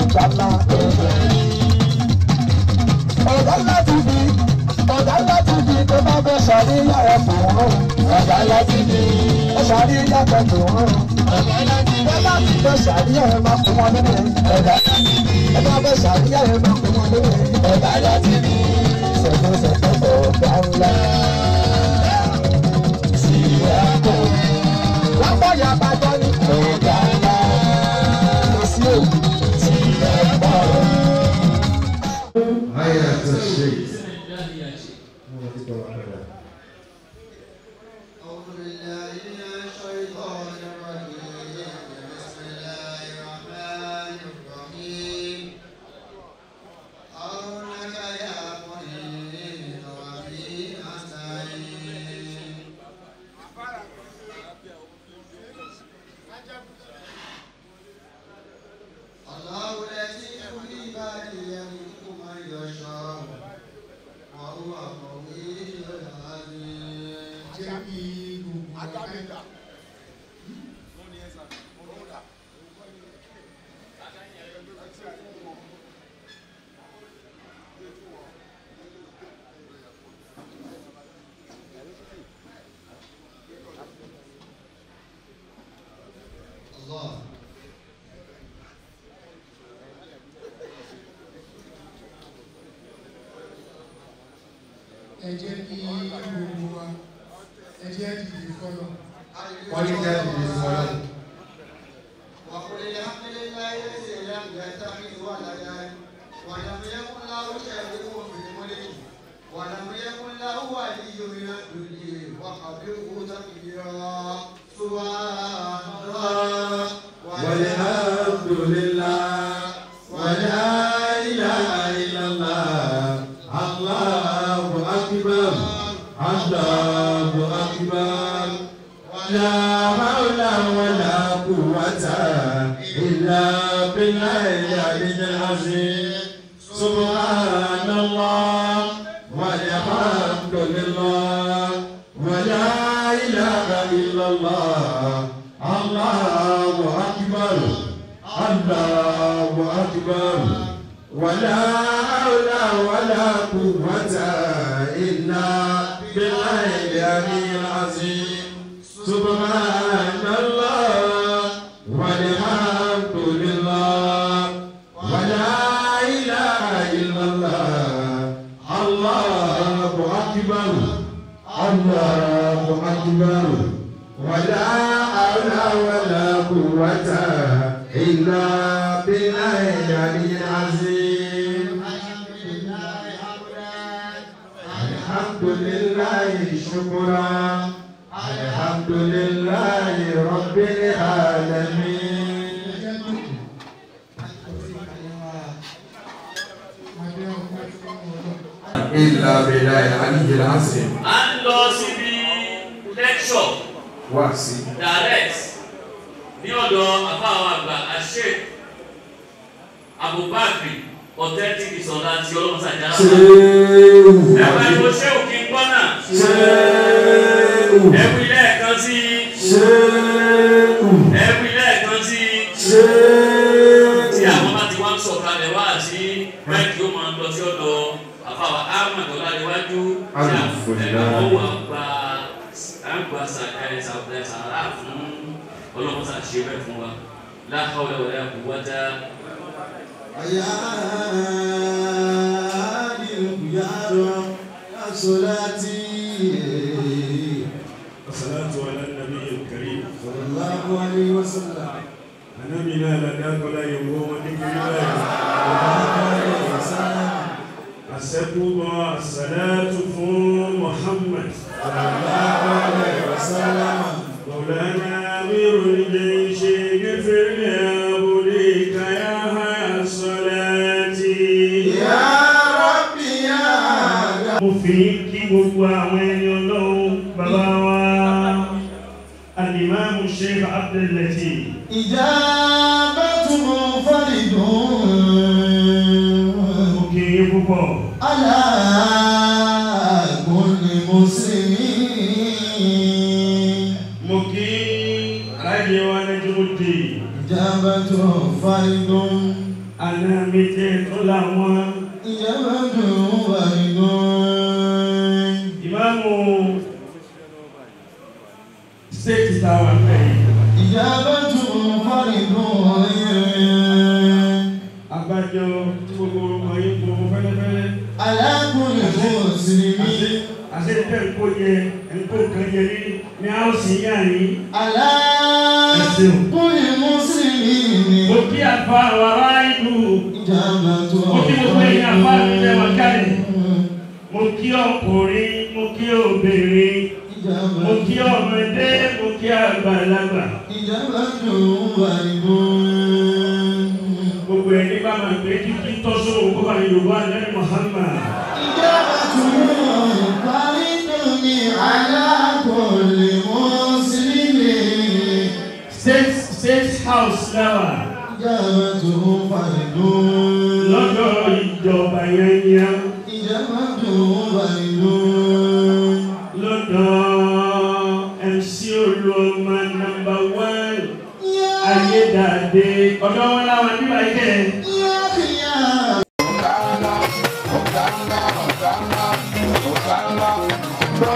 jàlá. Ọ̀dà láti bí tó bá fẹ́ ṣàríyá ẹ̀ tó ń rún. Ọ̀dà láti bí ẹ ṣàríyá ẹ̀ tó ń rún. Ọ̀dà láti bí ẹ bá fẹ́ ṣàríyá ẹ̀ máa fún wọn lórí. Ọ̀dà láti bí ẹ bá fẹ́ ṣàríyá ẹ̀ máa fún wọn lórí. Ọ̀dà láti bí ṣẹ̀fẹ̀ ọ̀gá ńlá. Síyá tó wọ́n bọ̀ yà bá jọ ní ọ̀gá ńlá. Kò sí òkú tí ẹ bọ̀. Ayé àti ṣe. Ẹ jẹ́ kí gbogbo wa ẹ jẹ́ dìde fọ́lọ̀. Wọ́n ní jẹ́ dìde fọ́lọ̀. وقل الحمد لله الذي لم يتخذ ولدا ولم يكن له شريك في الملك ولم يكن له ولي من الذل وخبره تكبيرا سبحان الله والحمد لله ولا إله إلا الله الله أكبر الله أكبر لا حول ولا قوة إلا بالله العلي العظيم سبحان الله والحمد لله ولا إله إلا الله الله أكبر الله أكبر ولا حول ولا قوة إلا بالله العلي العظيم سبحان الله والحمد لله ولا إله إلا الله الله أكبر الله أكبر ولا حول ولا قوة إلا بالله العلي العظيم الحمد لله شكرا الحمد لله رب العالمين إلا بالله العلي العظيم. And lọ síbi lecture wá sí direct ní ọ̀dọ̀ àfáwọn àgbà àṣẹ Abubakar authentic ìsọ̀lá tí ọlọ́run ṣàjára wọn. ẹ̀ka ìwọ ṣé òkè ń gbọ́ náà. ẹ̀wù ilé ẹ̀kan sí. ẹ̀wù ilé ẹ̀kan sí. tí àwọn bá ti wá ń sọ̀kalẹ̀ wá sí bẹ́ẹ̀kì ó máa ń lọ sí ọ̀dọ̀ àfáwọn ahmed ọ̀làdéwájú tí àwọn wà gba sàrà fún ọlọ́run ṣàṣe bẹ́ẹ̀ fún wa la hawla wala quwwata. يا صلاتي الصلاة على النبي الكريم صلى الله عليه وسلم أنا من لداك لا يوم ذكر السكوب الصلاة فوق محمد صلى الله عليه وسلم مولانا أمير الجيش اغفر لي أبوليك يا هيا الصلاة يا ربي يا mo fi kí gbogbo àwọn ẹni ọlọ́run bàbá wa Al-Imam Sheikh Abdul Latif. إجابة منفرد mo kí yín púpọ̀. على كل مسلم mo kí aláìyé wa Najmuddin. إجابة منفرد àná mi tẹ́ tó làwọn. إجابة واردون. Ìmáàmù stéètì táwa mẹ́rin. إجابة واردون. Àgbájọ tí gbogbo orúkọ yín kò fẹ́lẹ́fẹ́lẹ́. على كل مسلم. Àṣẹ ìfẹ́ ìkó jẹ ẹ̀kọ́ kan jẹ ní áùsì yá yín. على كل مسلم. Mo kí àfa àwọn ará ìlú. إجابة Mo kí gbogbo ẹ̀yin àfa mi lẹ́wọ̀n kálẹ̀. Mo kí ọkùnrin, mo kí obìnrin. Mo kí ọmọdé, mo kí àgbàlagbà. إجابة واردون. Gbogbo ẹni bá máa gbé kíkí tọ́sọ́ òkú bá Yorùbá lẹ́nu Muhammad. إجابة واردون على كل مسلم. State house láwà. إجابة واردون. Lọ́dọ̀ ìjọba yẹnyẹn. إجابة واردون. Lọ́dọ̀ MC Olúọmọ #1 Ayédàdé. Ọ̀dọ́ wọn láwọn nígbà yìí kẹ́.